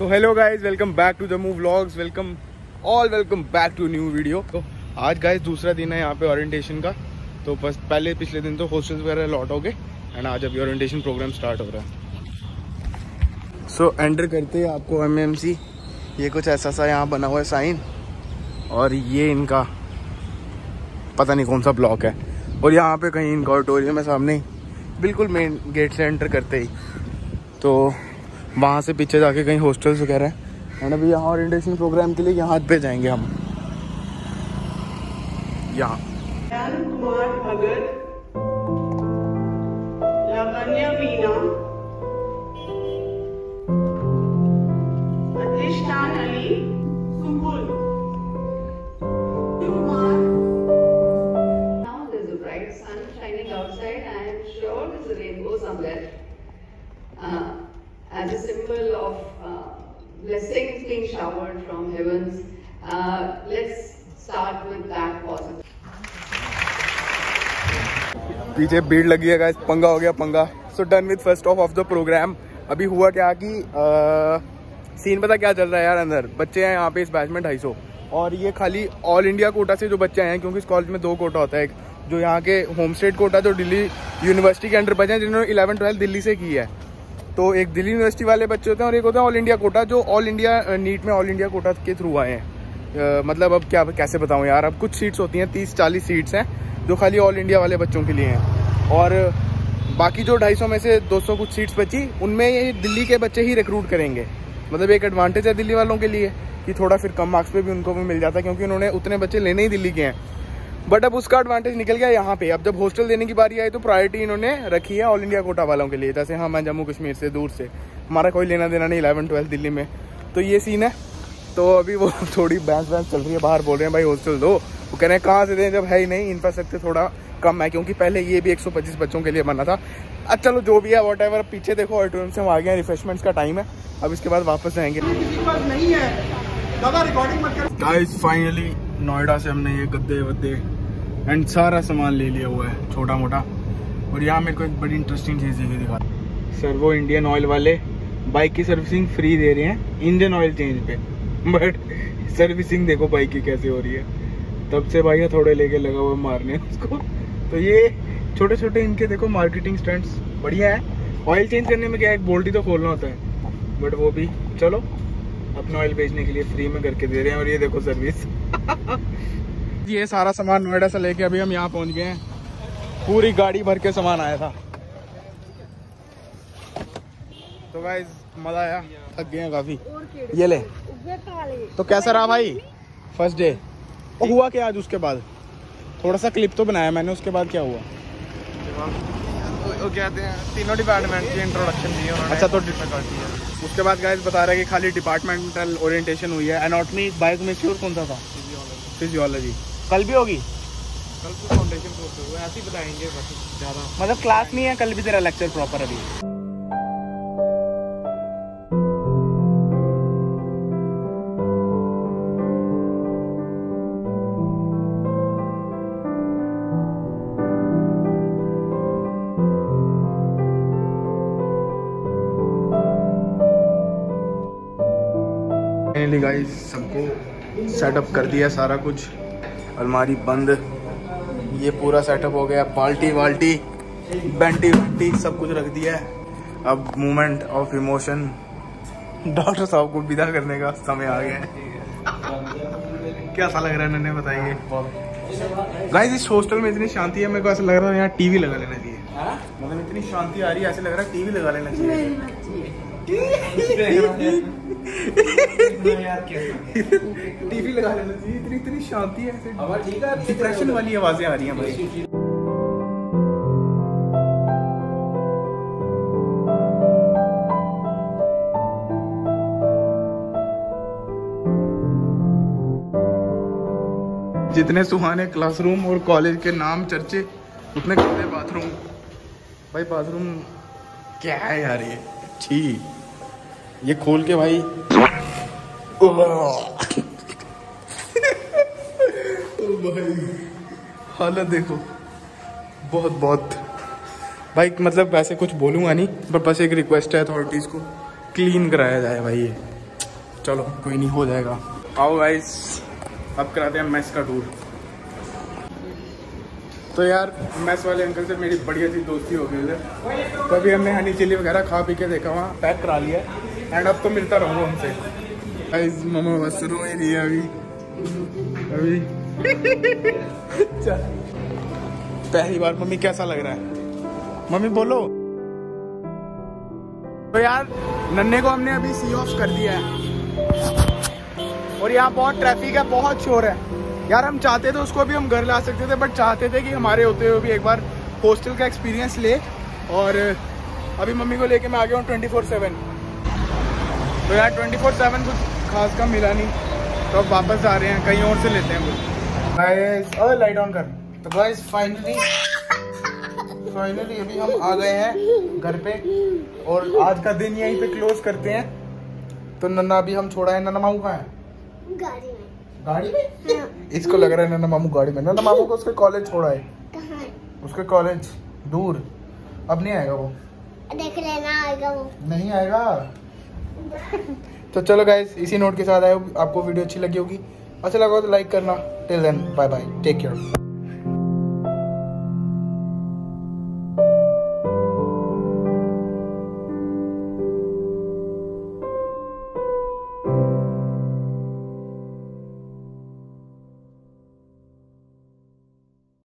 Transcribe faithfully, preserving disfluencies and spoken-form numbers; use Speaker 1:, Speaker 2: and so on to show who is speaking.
Speaker 1: तो hello guys, welcome back to Jammu vlogs, welcome all welcome back to new video. तो आज guys दूसरा दिन है यहाँ पे ओरिएंटेशन का। तो बस पहले पिछले दिन तो हॉस्टल्स वगैरह लॉट हो गए एंड आज अभी ओरिएंटेशन प्रोग्राम स्टार्ट हो रहा है। सो so, एंटर करते हैं आपको एम एम सी, ये कुछ ऐसा सा यहाँ बना हुआ है साइन, और ये इनका पता नहीं कौन सा ब्लॉक है। और यहाँ पे कहीं इनका ऑडिटोरियम है सामने ही, बिल्कुल मेन गेट से एंटर करते ही। तो वहाँ से पीछे जाके कहीं हॉस्टल्स वगैरह हैं एंड अभी यहाँ ओरिएंटेशन प्रोग्राम के लिए यहाँ पे जाएंगे हम। यहाँ
Speaker 2: कुमार भगत, लावण्या मीना, अधिष्ठान Ali, Sukul Kumar. Now there's a bright sun shining outside. I am sure there's a rainbow somewhere. Uh, as a symbol of uh, blessings being showered from heavens. Uh, let's start with that positive.
Speaker 1: पीछे भीड़ लगी है guys, पंगा हो गया पंगा। So done with first of of the programme. अभी हुआ क्या कि आ, सीन पता क्या चल रहा है यार, अंदर बच्चे हैं यहाँ पे इस बैच में ढाई सौ, और ये खाली ऑल इंडिया कोटा से जो बच्चे हैं, क्योंकि इस कॉलेज में दो कोटा होता है, एक जो यहाँ के होम स्टेट कोटा जो दिल्ली यूनिवर्सिटी के अंडर बचे हैं जिन्होंने इलेवन ट्वेल्थ दिल्ली से की है, तो एक दिल्ली यूनिवर्सिटी वाले बच्चे होते हैं, और एक होता है ऑल इंडिया कोटा जो ऑल इंडिया नीट में ऑल इंडिया कोटा के थ्रू आए हैं। uh, मतलब अब क्या कैसे बताऊं यार, अब कुछ सीट्स होती हैं, तीस चालीस सीट्स हैं जो खाली ऑल इंडिया वाले बच्चों के लिए हैं, और बाकी जो ढाई सौ में से दो सौ कुछ सीट्स बची उनमें ये दिल्ली के बच्चे ही रिक्रूट करेंगे। मतलब एक एडवांटेज है दिल्ली वालों के लिए कि थोड़ा फिर कम मार्क्स पे भी उनको भी मिल जाता है, क्योंकि उन्होंने उतने बच्चे लेने ही दिल्ली के हैं। बट अब उसका एडवांटेज निकल गया यहाँ पे। अब जब हॉस्टल देने की बारी आई तो प्रायोरिटी इन्होंने रखी है ऑल इंडिया कोटा वालों के लिए। जैसे हम हैं जम्मू कश्मीर से, दूर से, हमारा कोई लेना देना नहीं इलेवन ट्वेल्थ दिल्ली में, तो ये सीन है। तो अभी वो थोड़ी बहस बहस चल रही है, बाहर बोल रहे हैं भाई हॉस्टल दो, वो कह रहे हैं कहाँ से दें जब है ही नहीं, इंफ्रास्ट्रक्चर थोड़ा कम है, क्योंकि पहले ये भी एक सौ पच्चीस बच्चों के लिए बना था। अच्छा चलो जो भी है वॉट एवर। पीछे देखो ऑडिटोरियम से हम आ गए, रिफ्रेशमेंट्स का टाइम है, अब इसके बाद वापस जाएंगे। गाइस फाइनली नोएडा से हमने ये गद्दे वद्दे एंड सारा सामान ले लिया हुआ है छोटा मोटा। और यहाँ मेरे को एक बड़ी इंटरेस्टिंग चीज़ ये दिखा, सर्वो इंडियन ऑयल वाले बाइक की सर्विसिंग फ्री दे रहे हैं इंजन ऑयल चेंज पे, बट सर्विसिंग देखो बाइक की कैसे हो रही है। तब से भाई थोड़े लेके लगा हुआ मारने उसको। तो ये छोटे छोटे इनके देखो मार्केटिंग स्टंट्स बढ़िया है। ऑयल चेंज करने में क्या है, एक बोल्ट ही तो खोलना होता है, बट वो भी चलो अपना ऑयल बेचने के लिए फ्री में करके दे रहे हैं। और ये देखो सर्विस ये सारा सामान नोएडा से लेके अभी हम यहाँ पहुँच गए हैं, पूरी गाड़ी भर के सामान आया था। तो गाइस मजा आया, थक गए हैं काफी। ये ले तो कैसा रहा भाई फर्स्ट डे? और हुआ क्या आज उसके बाद? थोड़ा सा क्लिप तो बनाया मैंने, उसके बाद क्या हुआ? वो कहते हैं तीनों डिपार्टमेंट की इंट्रोडक्शन दी है। अच्छा तो उसके बाद गाइस बता रहे हैं कि खाली डिपार्टमेंटल ओरिएंटेशन हुई है। एनाटॉमी, बायोकेमिस्ट्री और कौन सा था? फिजियोलॉजी। कल भी होगी? कल तो फाउंडेशन कोर्स होगा, ऐसे ही बताएंगे बस ज़्यादा। मतलब क्लास नहीं है कल भी तेरा लेक्चर प्रॉपर अभी? फाइनली गाइस सबको सेटअप कर दिया सारा कुछ, अलमारी बंद, ये पूरा सेटअप हो गया, बाल्टी वाल्टी बेंटी वेंटी सब कुछ रख दिया है। अब मोमेंट ऑफ इमोशन, डॉक्टर साहब को विदा करने का समय आ गया है। कैसा लग रहा है नन्हे बताइए। गाइस इस हॉस्टल में इतनी शांति है, मेरे को ऐसा लग रहा है यहाँ टीवी लगा लेना चाहिए। मतलब इतनी शांति आ रही है, ऐसे लग रहा है टीवी लगा लेना चाहिए। टीवी लगा लेना चाहिए, इतनी इतनी शांति है, डिप्रेशन वाली आवाजें आ रही हैं भाई। जितने सुहाने क्लासरूम और कॉलेज के नाम चर्चे, उतने गंदे बाथरूम। भाई बाथरूम क्या है यार, ये छी, ये खोल के भाई भाई हालत देखो, बहुत बहुत भाई। मतलब वैसे कुछ बोलूँगा नहीं, पर बस एक रिक्वेस्ट है अथॉरिटीज़ को, क्लीन कराया जाए भाई। ये चलो कोई नहीं, हो जाएगा। आओ गाइस, अब कराते हैं मेस का टूर। तो यार मेस वाले अंकल से मेरी बढ़िया सी दोस्ती हो गई है, तो अभी हमने हनी चिली वगैरह खा पी के देखा, वहाँ पैक करा लिया एंड अब तो मिलता रहूँगा उनसे। गाइस मम्मा बस रो ही रही है अभी अभी पहली बार। मम्मी कैसा लग रहा है? मम्मी बोलो। तो यार नन्हे को हमने अभी सी ऑफ कर दिया है और यहाँ बहुत ट्रैफिक है, बहुत शोर है यार। हम चाहते थे उसको भी हम घर ला सकते थे, बट चाहते थे कि हमारे होते हुए भी एक बार हॉस्टल का एक्सपीरियंस ले। और अभी मम्मी को लेके मैं आ गया हूँ ट्वेंटी फोर सेवन। तो यार ट्वेंटी फोर सेवन कुछ खास का मिला नहीं, तो अब वापस आ रहे हैं, कहीं और से लेते हैं कुछ। गाइस और लाइट ऑन कर। तो गाइस फाइनली फाइनली अभी हम आ गए हैं घर पे और आज का दिन यहीं पे क्लोज करते हैं। तो नन्ना अभी हम छोड़ा है। नन्ना मामू कहाँ है?
Speaker 3: गाड़ी में।
Speaker 1: गाड़ी में? हाँ। इसको लग रहा है नन्ना मामू गाड़ी में। नन्ना मामू को उसके कॉलेज छोड़ा है।
Speaker 3: कहाँ है?
Speaker 1: उसके कॉलेज दूर, अब नहीं आएगा वो।
Speaker 3: देख लेना, आएगा वो।
Speaker 1: नहीं आएगा। तो चलो गाइस, इसी नोट के साथ आए, आपको वीडियो अच्छी लगी होगी, अच्छा लगा तो लाइक करना। Till then bye bye, take care.